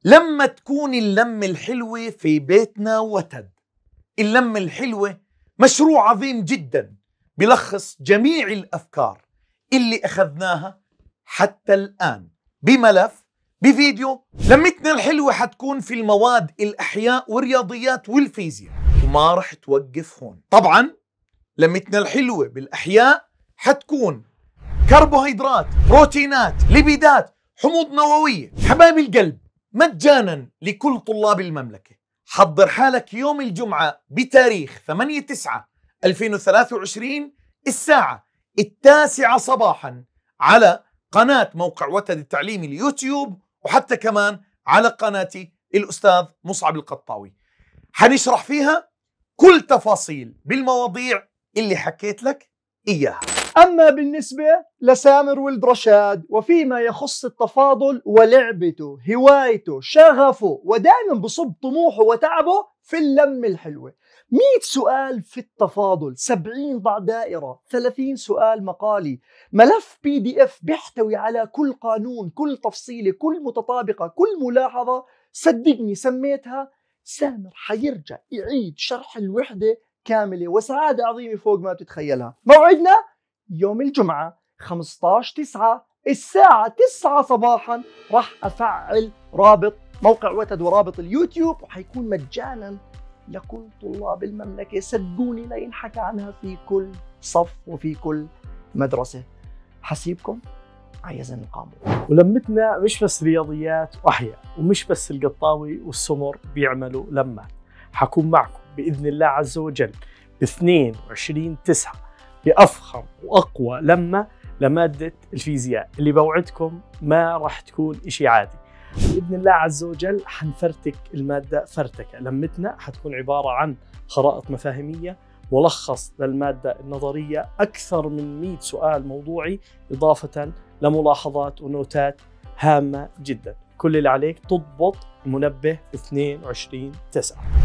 لما تكون اللمة الحلوة في بيتنا وتد. اللمة الحلوة مشروع عظيم جدا بلخص جميع الأفكار اللي أخذناها حتى الآن بملف بفيديو. لمتنا الحلوة حتكون في المواد الأحياء والرياضيات والفيزياء، وما رح توقف هون. طبعا لمتنا الحلوة بالأحياء حتكون كربوهيدرات، بروتينات، ليبيدات، حموض نووية. حبايب القلب، مجانا لكل طلاب المملكة، حضر حالك يوم الجمعة بتاريخ 8/9/2023 الساعة 9 صباحا على قناة موقع وتد التعليمي اليوتيوب، وحتى كمان على قناتي الأستاذ مصعب القطاوي. حنشرح فيها كل تفاصيل بالمواضيع اللي حكيت لك إياها. أما بالنسبة لسامر ولد رشاد وفيما يخص التفاضل ولعبته، هوايته، شغفه، ودائما بصب طموحه وتعبه في اللمة الحلوة. 100 سؤال في التفاضل، 70 ضع دائرة، 30 سؤال مقالي، ملف PDF بيحتوي على كل قانون، كل تفصيلة، كل متطابقة، كل ملاحظة. صدقني سميتها سامر حيرجع يعيد شرح الوحدة كاملة، وسعادة عظيمة فوق ما تتخيلها. موعدنا يوم الجمعة 15/9 الساعة 9 صباحا. راح أفعل رابط موقع وتد ورابط اليوتيوب، وحيكون مجانا لكل طلاب المملكة. صدقوني لا ينحكى عنها في كل صف وفي كل مدرسة. حسيبكم عيزن القامون. ولمتنا مش بس رياضيات وأحياء، ومش بس القطاوي والسمر بيعملوا لمات. حكون معكم بإذن الله عز وجل ب22/9 بأفخم وأقوى لمة لمادة الفيزياء، اللي بوعدكم ما راح تكون إشي عادي. بإذن الله عز وجل حنفرتك المادة فرتكة. لمتنا حتكون عبارة عن خرائط مفاهيمية، ملخص للمادة النظرية، أكثر من 100 سؤال موضوعي، إضافة لملاحظات ونوتات هامة جدا. كل اللي عليك تضبط المنبه 22/9.